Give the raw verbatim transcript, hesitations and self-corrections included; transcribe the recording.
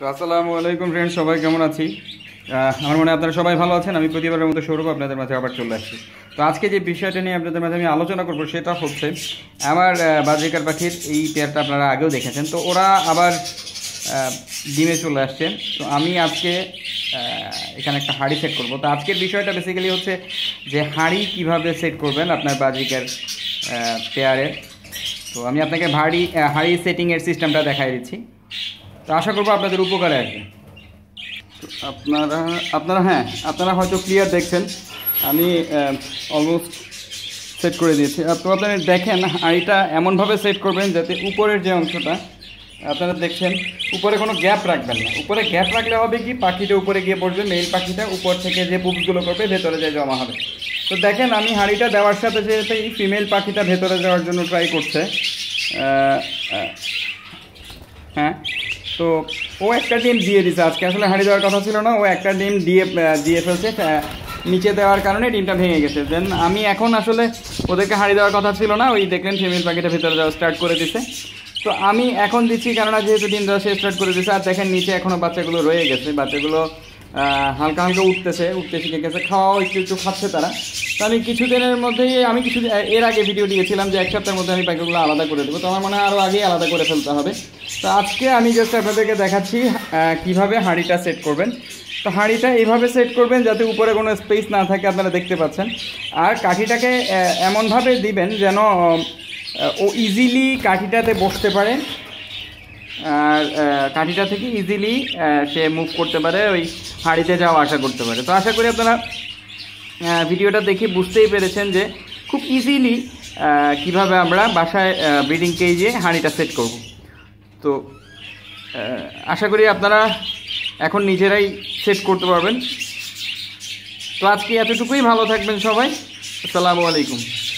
তো আসসালামু আলাইকুম ফ্রেন্ডস, সবাই কেমন আছি? আমার মনে হয় আপনারা সবাই ভালো আছেন। আমি প্রতিবারের মতো সৌরভ আপনাদের মাঝে আবার চলে আসছি। তো আজকে যে বিষয়টা নিয়ে আপনাদের মাঝে আমি আলোচনা করবো সেটা হচ্ছে আমার বাজিকার পাখির এই পেয়ারটা আপনারা আগেও দেখেছেন। তো ওরা আবার ডিমে চলে আসছে। তো আমি আজকে এখানে একটা হাঁড়ি সেট করব। তো আজকের বিষয়টা বেসিক্যালি হচ্ছে যে হাঁড়ি কিভাবে সেট করবেন আপনার বাজিকার পেয়ারের। তো আমি আপনাকে হাঁড়ি হাঁড়ি সেটিংয়ের সিস্টেমটা দেখাই দিচ্ছি। তো আশা করবো আপনাদের উপকারে আসবে। তো আপনারা আপনারা হ্যাঁ আপনারা হয়তো ক্লিয়ার দেখছেন, আমি অলমোস্ট সেট করে দিয়েছি। তো আপনারা দেখেন হাঁড়িটা এমনভাবে সেট করবেন যাতে উপরের যে অংশটা আপনারা দেখছেন উপরে কোনো গ্যাপ রাখবেন না। উপরে গ্যাপ রাখলে হবে কি, পাখিটা উপরে গিয়ে পড়বে, মেল পাখিটা উপর থেকে যে পুপগুলো করবে ভেতরে যায় জমা হবে। তো দেখেন আমি হাঁড়িটা দেওয়ার সাথে যেতে এই ফিমেল পাখিটা ভেতরে যাওয়ার জন্য ট্রাই করছে। হ্যাঁ, তো ও একটা ডিম দিয়ে দিছে আজকে। আসলে হাঁড়ি দেওয়ার কথা ছিল না, ও একটা ডিম দিয়ে দিয়ে ফেলছে নিচে দেওয়ার কারণে ডিমটা ভেঙে গেছে। দেন আমি এখন আসলে ওদেরকে হাঁড়ি দেওয়ার কথা ছিল না, ওই দেখলেন ফিমেল পাখিটা ভেতরে যাওয়া স্টার্ট করে দিছে। তো আমি এখন দিচ্ছি কেননা যেহেতু ডিম দেওয়া সে স্টার্ট করে দিচ্ছে। আর দেখেন নিচে এখনও বাচ্চাগুলো রয়ে গেছে, বাচ্চাগুলো হালকা হালকা উঠতেছে, উঠতে শিখে গেছে, খাওয়াও একটু একটু খাচ্ছে তারা। তো আমি কিছুদিনের মধ্যেই আমি কিছু এর আগে ভিডিও দিয়েছিলাম যে এক সপ্তাহের মধ্যে আমি পাখিগুলো আলাদা করে দেবো। তো আমার মনে হয় আরও আগেই আলাদা করে ফেলতে হবে। তো আজকে আমি জাস্ট আপনাদেরকে দেখাচ্ছি কীভাবে হাঁড়িটা সেট করবেন। তো হাঁড়িটা এইভাবে সেট করবেন যাতে উপরে কোনো স্পেস না থাকে, আপনারা দেখতে পাচ্ছেন। আর কাঠিটাকে এমনভাবে দিবেন যেন ও ইজিলি কাঠিটাতে বসতে পারে, আর কাঠিটা থেকে ইজিলি সে মুভ করতে পারে, ওই হাঁড়িতে যাওয়া আসা করতে পারে। তো আশা করি আপনারা ভিডিওটা দেখে বুঝতেই পেরেছেন যে খুব ইজিলি কিভাবে আমরা বাসায় ব্রিডিং কেজে হাঁড়িটা সেট করব। তো আশা করি আপনারা এখন নিজেরাই সেট করতে পারবেন। তো আজকে এতটুকুই, ভালো থাকবেন সবাই। আসসালামু আলাইকুম।